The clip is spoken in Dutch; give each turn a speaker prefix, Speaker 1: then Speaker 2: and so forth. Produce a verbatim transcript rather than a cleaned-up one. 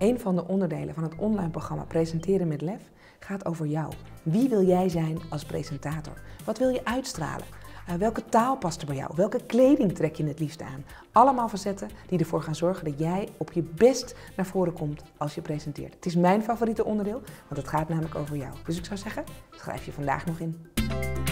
Speaker 1: Een van de onderdelen van het online programma Presenteren met Lef gaat over jou. Wie wil jij zijn als presentator? Wat wil je uitstralen? Uh, welke taal past er bij jou? Welke kleding trek je het liefst aan? Allemaal facetten die ervoor gaan zorgen dat jij op je best naar voren komt als je presenteert. Het is mijn favoriete onderdeel, want het gaat namelijk over jou. Dus ik zou zeggen, schrijf je vandaag nog in.